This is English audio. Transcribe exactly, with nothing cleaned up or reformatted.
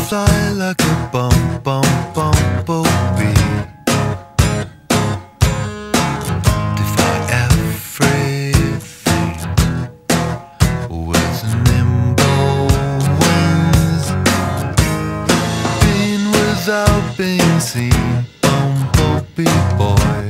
fly like a bum, bum, bumblebee. Defy everything with nimble wings. Being without being seen, bumblebee boy.